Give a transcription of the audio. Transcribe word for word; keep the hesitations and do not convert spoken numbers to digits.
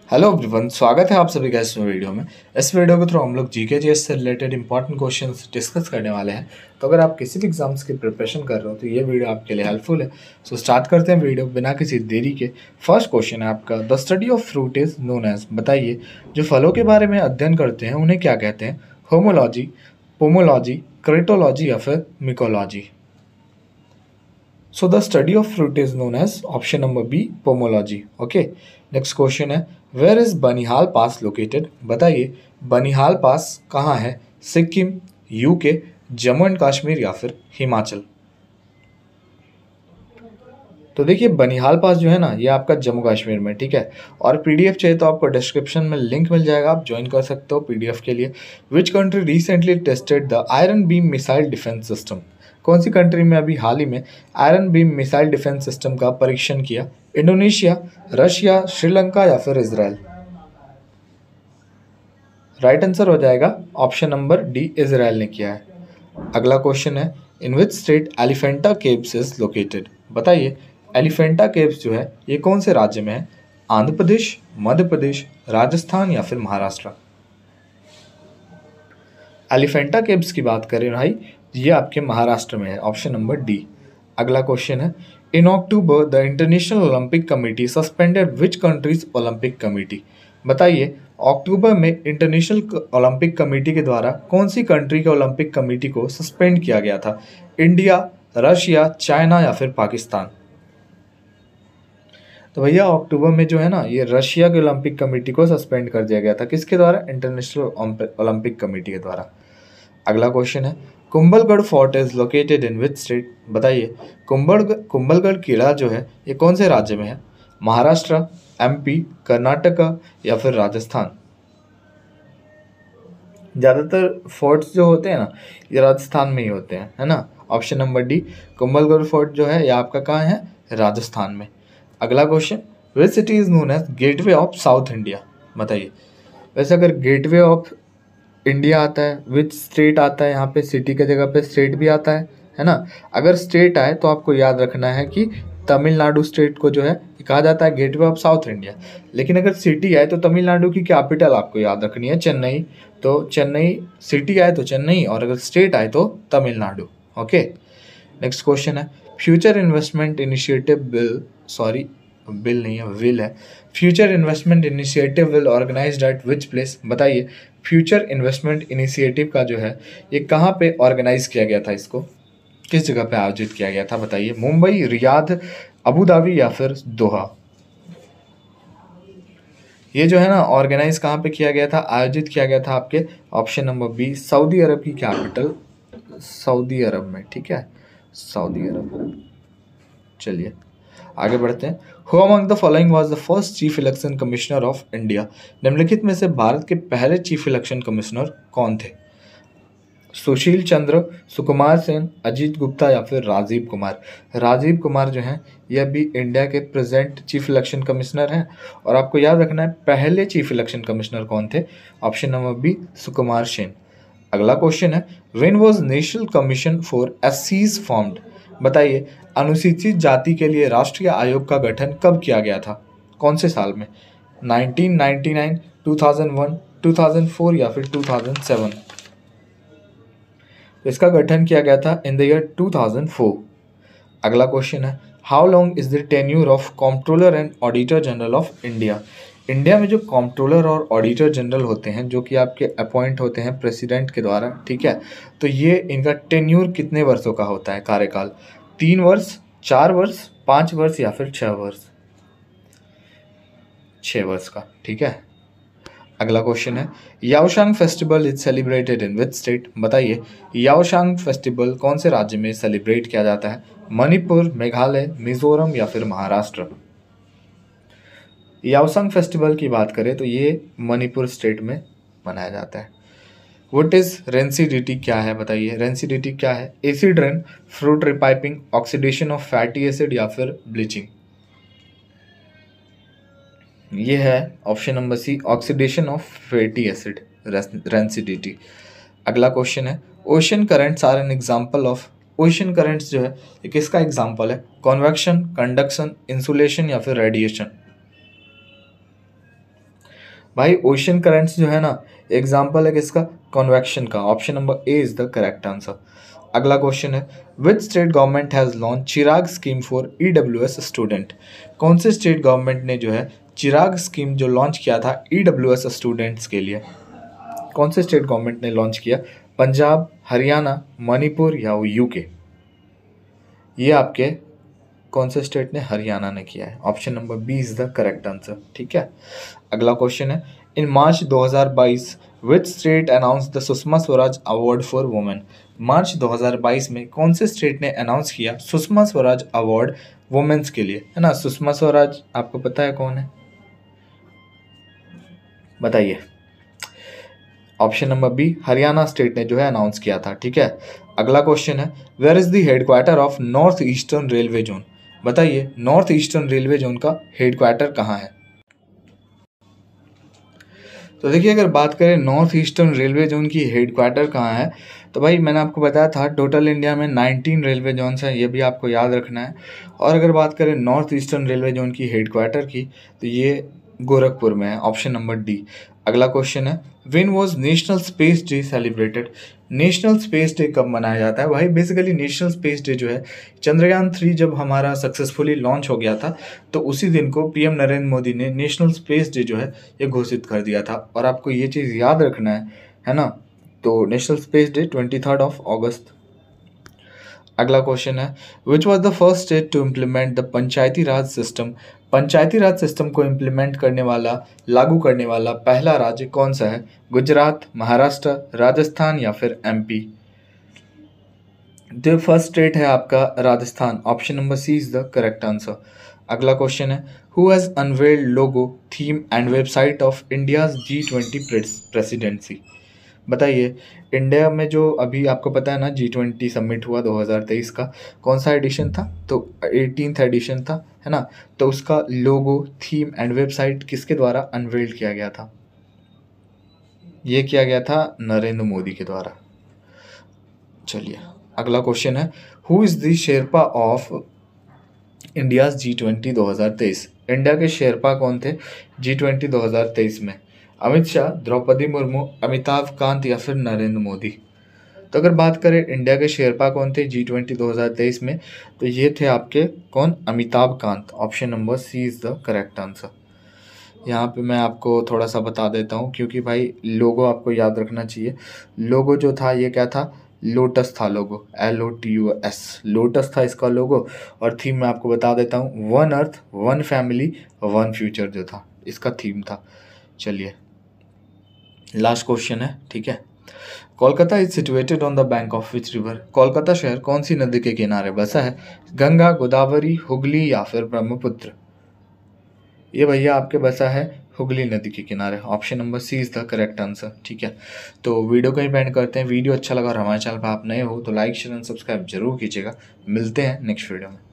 Hello everyone, स्वागत है आप सभी का इस वीडियो में। इस वीडियो के थ्रू हम लोग जीके जीएस से रिलेटेड इंपॉर्टेंट क्वेश्चंस डिस्कस करने वाले हैं। तो अगर आप किसी भी एग्जाम्स की प्रिपरेशन कर रहे हो तो ये वीडियो आपके लिए हेल्पफुल है। सो स्टार्ट करते हैं वीडियो बिना किसी देरी के। फर्स्ट क्वेश्चन है आपका, the study of fruit is known as. बताइए, जो फलों के बारे में अध्ययन करते हैं उन्हें क्या कहते हैं? होमोलॉजी, पोमोलॉजी, क्रेटोलॉजी या फिर मिकोलॉजी? So the study of fruit is known as option number B, pomology. Okay. Next question है, where is Banihal pass located? बताइए, बनिहाल पास कहाँ है? सिक्किम, यूके, जम्मू एंड कश्मीर या फिर हिमाचल? तो देखिए, बनिहाल पास जो है ना, ये आपका जम्मू कश्मीर में, ठीक है। और पीडीएफ चाहिए तो आपको डिस्क्रिप्शन में लिंक मिल जाएगा, आप ज्वाइन कर सकते हो पीडीएफ के लिए। Which country recently tested the Iron Beam missile defence system? कौन सी कंट्री में अभी हाल ही में Iron Beam missile defence system का परीक्षण किया? इंडोनेशिया, रशिया, श्रीलंका या फिर इजराइल? राइट आंसर हो जाएगा ऑप्शन नंबर डी, इजराइल ने किया है। अगला क्वेश्चन है, in which state Elephanta caves is located? बताइए, एलिफेंटा केव्स जो है ये कौन से राज्य में है? आंध्र प्रदेश, मध्य प्रदेश, राजस्थान या फिर महाराष्ट्र? एलिफेंटा केव्स की बात करें भाई, ये आपके महाराष्ट्र में है, ऑप्शन नंबर डी। अगला क्वेश्चन है, in October the international Olympic committee suspended which countries Olympic committee? बताइए, अक्टूबर में इंटरनेशनल ओलंपिक कमेटी के द्वारा कौन सी कंट्री के ओलंपिक कमेटी को सस्पेंड किया गया था? इंडिया, रशिया, चाइना या फिर पाकिस्तान? तो भैया, अक्टूबर में जो है ना, ये रशिया के ओलंपिक कमेटी को सस्पेंड कर दिया गया था। किसके द्वारा? इंटरनेशनल ओलंपिक कमेटी के द्वारा। अगला क्वेश्चन है, Kumbhalgarh fort is located in which state? बताइए, कुंभलगढ़ कुंभलगढ़ किला जो है ये कौन से राज्य में है? महाराष्ट्र, एमपी, कर्नाटका या फिर राजस्थान? ज़्यादातर फोर्ट्स जो होते हैं ना, ये राजस्थान में ही होते हैं, है ना। Option number D, Kumbhalgarh fort जो है ये आपका कहाँ है? राजस्थान में। अगला question, which city is known as gateway of south India? बताइए, वैसे अगर गेटवे ऑफ इंडिया आता है, विच स्टेट आता है यहाँ पे? सिटी की जगह पे स्टेट भी आता है, है ना। अगर स्टेट आए तो आपको याद रखना है कि तमिलनाडु स्टेट को जो है कहा जाता है गेटवे ऑफ साउथ इंडिया। लेकिन अगर सिटी आए तो तमिलनाडु की कैपिटल आपको याद रखनी है चेन्नई। तो चेन्नई, सिटी आए तो चेन्नई, और अगर स्टेट आए तो तमिलनाडु। ओके। नेक्स्ट क्वेश्चन है, future investment initiative bill, sorry bill नहीं है, विल है। Future investment initiative will organized at which place? बताइए, फ्यूचर इन्वेस्टमेंट इनिशिएटिव का जो है ये कहाँ पे ऑर्गेनाइज किया गया था? इसको किस जगह पे आयोजित किया गया था? बताइए, मुंबई, रियाद, अबू धाबी या फिर दोहा? ये जो है ना, ऑर्गेनाइज कहाँ पे किया गया था, आयोजित किया गया था आपके option number B, Saudi Arab की कैपिटल सऊदी अरब में, ठीक है, सऊदी अरब। चलिए आगे बढ़ते हैं। Who among the following was the first chief election commissioner of India? निम्नलिखित में से भारत के पहले चीफ इलेक्शन कमिश्नर कौन थे? सुशील चंद्र, सुकुमार सेन, अजीत गुप्ता या फिर राजीव कुमार? राजीव कुमार जो हैं ये अभी इंडिया के प्रेजेंट चीफ इलेक्शन कमिश्नर हैं। और आपको याद रखना है पहले चीफ इलेक्शन कमिश्नर कौन थे? Option number B, Sukumar Sen. अगला क्वेश्चन है, when was national commission for एससीज फॉर्म्ड? बताइए, अनुसूचित जाति के लिए राष्ट्रीय आयोग का गठन कब किया गया था? कौन से साल में? Nineteen ninety nine, two thousand one, two thousand four या फिर टू थाउजेंड सेवन? इसका गठन किया गया था in the year two thousand four. अगला क्वेश्चन है, how long is the tenure of comptroller and auditor general of India? India में जो कॉम्प्ट्रोलर और ऑडिटर जनरल होते हैं जो कि आपके अपॉइंट होते हैं प्रेसिडेंट के द्वारा, ठीक है, तो ये इनका टेन्यूर कितने वर्षों का होता है? कार्यकाल तीन वर्ष, चार वर्ष, पाँच वर्ष या फिर छः वर्ष? छः वर्ष का, ठीक है। अगला क्वेश्चन है, Yaoshang festival is celebrated in which state? बताइए, याओशांग फेस्टिवल कौन से राज्य में सेलिब्रेट किया जाता है? मणिपुर, मेघालय, मिजोरम या फिर महाराष्ट्र? याओशांग फेस्टिवल की बात करें तो ये मणिपुर स्टेट में मनाया जाता है। व्हाट इज रेंसिडिटी, क्या है? बताइए, रेंसिडिटी क्या है? Acid rain, fruit ripening, oxidation of fatty acid या फिर ब्लीचिंग? ये है option number C, oxidation of fatty acid, rancidity. अगला क्वेश्चन है, ocean currents are an example of? Ocean currents जो है ये किसका एग्जांपल है? कन्वेक्शन, कंडक्शन, इंसुलेशन या फिर रेडिएशन? भाई ओशन करंट्स जो है ना, एग्जाम्पल है किसका, कॉन्वेक्शन का। Option number A is the correct answer. अगला क्वेश्चन है, which state government has launch Chirag scheme for E W S student. कौन से स्टेट गवर्नमेंट ने जो है चिराग स्कीम जो लॉन्च किया था ई डब्ल्यू एस स्टूडेंट्स के लिए, कौन से स्टेट गवर्नमेंट ने लॉन्च किया? पंजाब, हरियाणा, मणिपुर या यूके? ये आपके कौन से स्टेट ने? हरियाणा ने किया है। Option number B is the correct answer. ठीक है, अगला क्वेश्चन है, इन मार्च दो हज़ार बाईस which state announce the Sushma Swaraj award for women. मार्च दो हज़ार बाईस में कौन से स्टेट ने अनाउंस किया सुषमा स्वराज अवार्ड वुमेन्स के लिए, है ना? सुषमा स्वराज आपको पता है कौन है, बताइए। Option number B, Haryana state ने जो है अनाउंस किया था। ठीक है, अगला क्वेश्चन है, where is the headquarter of north eastern railway zone. बताइए, नॉर्थ ईस्टर्न रेलवे जोन का हेडक्वार्टर कहाँ है? तो देखिए, अगर बात करें नॉर्थ ईस्टर्न रेलवे जोन की हेडक्वार्टर कहाँ है, तो भाई मैंने आपको बताया था टोटल इंडिया में नाइनटीन रेलवे जोन्स हैं, ये भी आपको याद रखना है। और अगर बात करें नॉर्थ ईस्टर्न रेलवे जोन की हेडक्वार्टर की, तो ये गोरखपुर में है। Option number D. अगला क्वेश्चन है, when was national space day celebrated. National space day कब मनाया जाता है? भाई बेसिकली नेशनल स्पेस डे जो है, चंद्रयान थ्री जब हमारा सक्सेसफुली लॉन्च हो गया था, तो उसी दिन को पीएम नरेंद्र मोदी ने नेशनल स्पेस डे जो है ये घोषित कर दिया था। और आपको ये चीज़ याद रखना है, है ना? तो national space day twenty third of August. अगला क्वेश्चन है, which was the first state to implement the Panchayati Raj system. Panchayati Raj system को इम्प्लीमेंट करने वाला, लागू करने वाला पहला राज्य कौन सा है? गुजरात, महाराष्ट्र, राजस्थान या फिर एमपी? जो फर्स्ट स्टेट है आपका Rajasthan. Option number C is the correct answer. अगला क्वेश्चन है, who has unveiled logo, theme and website of India's G twenty presidency. बताइए, इंडिया में जो अभी आपको पता है ना जी ट्वेंटी समिट हुआ दो हज़ार तेईस का, कौन सा एडिशन था? तो एटीनथ एडिशन था, है ना? तो उसका लोगो, थीम एंड वेबसाइट किसके द्वारा अनवेल्ड किया गया था? ये किया गया था नरेंद्र मोदी के द्वारा। चलिए, अगला क्वेश्चन है, who is the sherpa of India's G twenty दो हज़ार तेईस। इंडिया के शेरपा कौन थे जी ट्वेंटी दो हज़ार तेईस में? अमित शाह, द्रौपदी मुर्मू, अमिताभ कांत या फिर नरेंद्र मोदी? तो अगर बात करें इंडिया के शेरपा कौन थे जी ट्वेंटी दो हज़ार तेईस में, तो ये थे आपके कौन? Amitabh Kant. Option number C is the correct answer. यहाँ पे मैं आपको थोड़ा सा बता देता हूँ, क्योंकि भाई लोगो आपको याद रखना चाहिए। लोगो जो था ये क्या था? लोटस था logo, L O T U S, lotus था इसका लोगो। और थीम मैं आपको बता देता हूँ, one earth, one family, one future जो था इसका थीम था। चलिए, लास्ट क्वेश्चन है। ठीक है, Kolkata is situated on the bank of which river. Kolkata शहर कौन सी नदी के किनारे बसा है? गंगा, गोदावरी, हुगली या फिर ब्रह्मपुत्र? ये भैया आपके बसा है हुगली नदी के किनारे। Option number C is the correct answer. ठीक है, तो वीडियो को ही एंड करते हैं। वीडियो अच्छा लगा और हमारे चैनल पर आप नए हो तो लाइक, शेयर एंड सब्सक्राइब जरूर कीजिएगा। मिलते हैं नेक्स्ट वीडियो में।